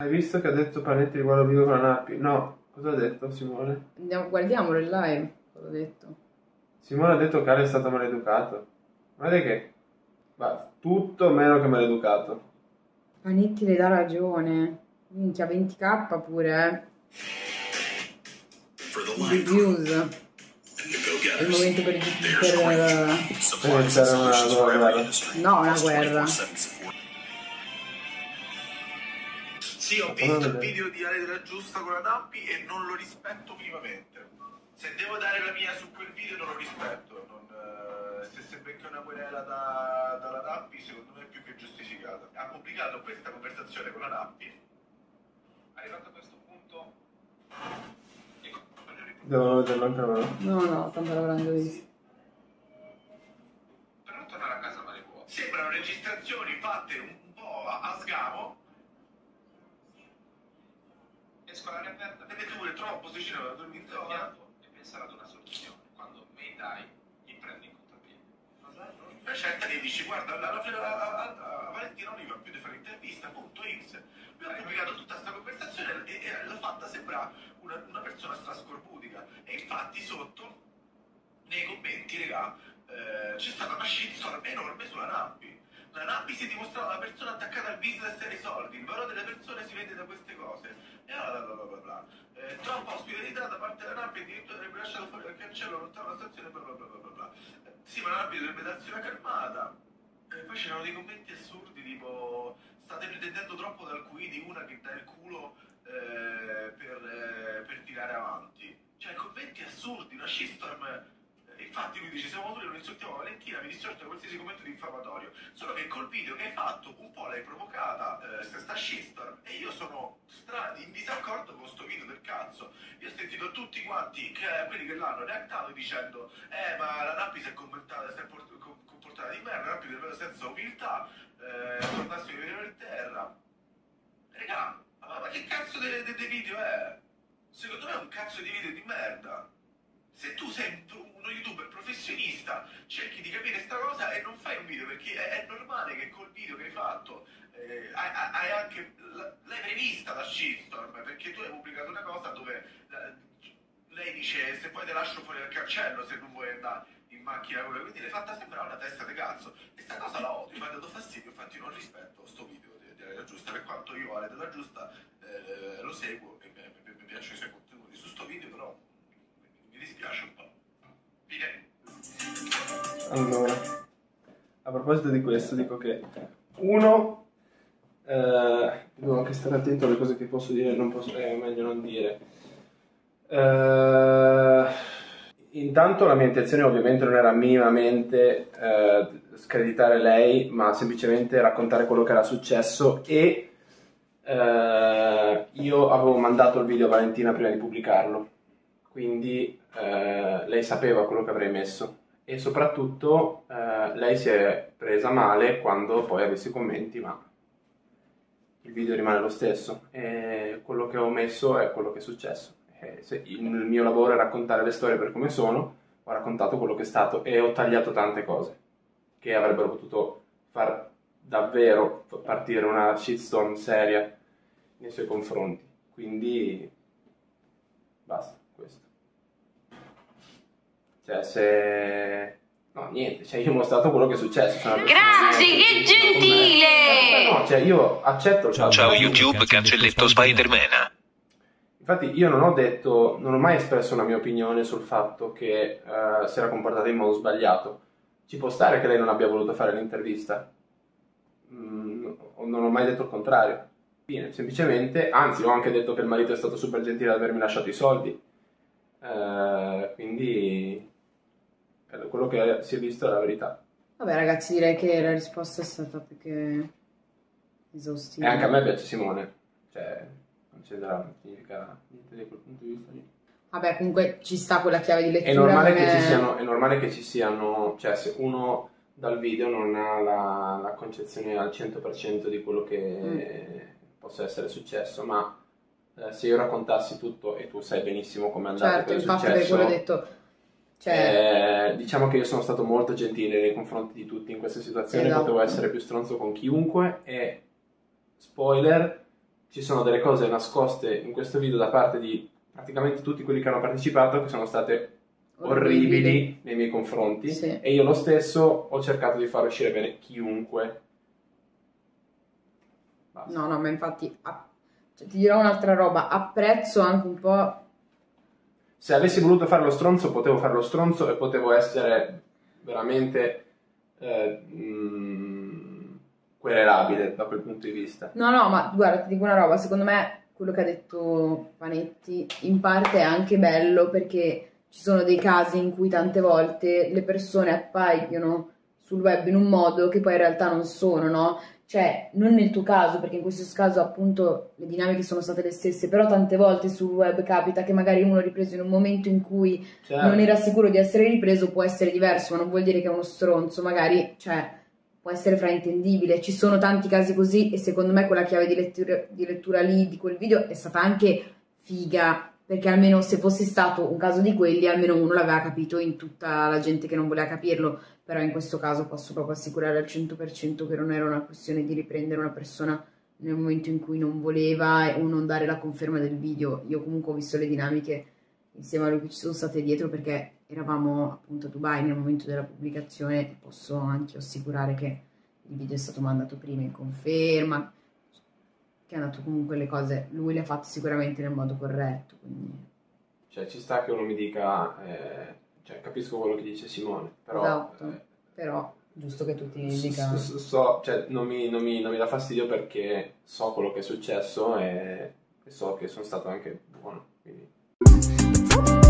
Hai visto che ha detto Panetti riguardo il video con la Nappi? No, cosa ha detto Simone? Guardiamolo in live, cosa ha detto. Simone ha detto che Ale è stato maleducato. Guarda che va tutto meno che maleducato. Panetti le dà ragione. Minchia, 20k pure, di views. È il momento per iniziare una nuova guerra. No, una guerra. Sì, ho visto il video di Ale della Giusta con la Nappi e non lo rispetto minimamente. Se devo dare la mia su quel video non lo rispetto. Se becca una querela dalla Nappi, secondo me è più che giustificata. Ha pubblicato questa conversazione con la Nappi. Arrivato a questo punto... Devono vederlo anche loro. No, stanno lavorando di... Per non tornare a casa male vuoto. Sembrano registrazioni fatte un po' a sgamo. Esco all'aria aperta, vede due troppo vicino alla dormitoria e pensare ad una soluzione. Quando me dai, gli prendi in contropiede. Una certa gli dici, guarda, a Valentina non gli va più di fare intervista, punto X. Lui ha pubblicato tutta questa conversazione e l'ha fatta sembrare una persona strascorbutica. E infatti sotto, nei commenti, raga, c'è stata una shitstorm enorme sulla Nappi. La Nappi si è dimostrata una persona attaccata al business e ai soldi, il valore delle persone si vede da queste cose. E allora bla bla bla bla. Troppa ospitalità da parte della Nappi, addirittura avrebbe lasciato fuori dal cancello lontano dalla stazione, bla bla bla bla bla. Sì, ma la Nappi dovrebbe darsi una calmata. Poi c'erano dei commenti assurdi tipo state pretendendo troppo dal QI di una che dà il culo per tirare avanti. Cioè commenti assurdi, una shitstorm. Infatti lui dice siamo maturi, non insultiamo Valentina, mi distorto da qualsiasi commento diffamatorio. Solo che col video che hai fatto un po' l'hai provocata sta shitstorm e io sono in disaccordo con sto video del cazzo. Io ho sentito tutti quanti quelli che l'hanno reactato dicendo ma la Nappi si è comportata di merda, la Nappi deve senza umiltà, tornassi a vivere per terra. Regà, ma che cazzo di video è? Secondo me è un cazzo di video di merda. Se tu sei uno youtuber professionista, cerchi di capire sta cosa e non fai un video, perché è normale che col video che hai fatto hai anche l'hai prevista la shitstorm, perché tu hai pubblicato una cosa dove lei dice se poi te lascio fuori dal cancello se non vuoi andare in macchina, quindi l'hai fatta sembrare una testa di cazzo e sta cosa la odio, mi ha dato fastidio, infatti non rispetto sto video di Ale della Giusta, per quanto io Ale della Giusta lo seguo e mi piacciono i suoi contenuti su sto video, però mi dispiace un po'. Fine. Allora, a proposito di questo, dico che uno, devo anche stare attento alle cose che posso dire, non posso, è meglio non dire. Intanto la mia intenzione ovviamente non era minimamente screditare lei, ma semplicemente raccontare quello che era successo e io avevo mandato il video a Valentina prima di pubblicarlo, quindi lei sapeva quello che avrei messo e soprattutto lei si è presa male quando poi ha visto i commenti, ma il video rimane lo stesso e quello che ho messo è quello che è successo. Se il mio lavoro è raccontare le storie per come sono, ho raccontato quello che è stato e ho tagliato tante cose che avrebbero potuto far davvero partire una shitstorm seria nei suoi confronti, quindi basta questo. Cioè se... no, niente, cioè io ho mostrato quello che è successo. Grazie, che gentile! No, cioè io accetto... Ciao YouTube, cancelletto Spider-Man. Infatti io non ho detto, non ho mai espresso una mia opinione sul fatto che si era comportata in modo sbagliato. Ci può stare che lei non abbia voluto fare l'intervista. Non ho mai detto il contrario. Fine, semplicemente, anzi ho anche detto che il marito è stato super gentile ad avermi lasciato i soldi. Quindi quello che si è visto è la verità. Vabbè ragazzi, direi che la risposta è stata più che esaustiva. E anche a me piace Simone. Cioè... non significa niente da quel punto di vista lì. Vabbè, comunque ci sta quella chiave di lettura. È normale che ci siano, cioè se uno dal video non ha la concezione al 100% di quello che possa essere successo, ma se io raccontassi tutto e tu sai benissimo come è andato, certo, cosa è infatti successo, per quello ho detto, cioè... diciamo che io sono stato molto gentile nei confronti di tutti in questa situazione, esatto. Potevo essere più stronzo con chiunque e spoiler, ci sono delle cose nascoste in questo video da parte di praticamente tutti quelli che hanno partecipato, che sono state orribili nei miei confronti, sì. E io lo stesso ho cercato di far uscire bene chiunque. Basta. No, ma infatti cioè, ti dirò un'altra roba, apprezzo anche un po'. Se avessi voluto fare lo stronzo, potevo fare lo stronzo e potevo essere veramente querelabile da quel punto di vista. No, ma guarda, ti dico una roba, secondo me quello che ha detto Panetti in parte è anche bello, perché ci sono dei casi in cui tante volte le persone appaiono sul web in un modo che poi in realtà non sono, no? Cioè, non nel tuo caso, perché in questo caso appunto le dinamiche sono state le stesse, però tante volte sul web capita che magari uno ripreso in un momento in cui non era sicuro di essere ripreso, può essere diverso, ma non vuol dire che è uno stronzo, magari, cioè, può essere fraintendibile. Ci sono tanti casi così, e secondo me quella chiave di lettura lì di quel video è stata anche figa, perché almeno se fosse stato un caso di quelli, almeno uno l'aveva capito in tutta la gente che non voleva capirlo. Però in questo caso posso proprio assicurare al 100% che non era una questione di riprendere una persona nel momento in cui non voleva o non dare la conferma del video. Io comunque ho visto le dinamiche insieme a lui che ci sono state dietro, perché eravamo appunto a Dubai nel momento della pubblicazione, e posso anche assicurare che il video è stato mandato prima in conferma, che è andato comunque le cose, lui le ha fatte sicuramente nel modo corretto, quindi... Cioè, ci sta che uno mi dica, cioè, capisco quello che dice Simone, però... Esatto, però giusto che tutti dicano... Cioè, non mi dà fastidio, perché so quello che è successo e so che sono stato anche buono, quindi...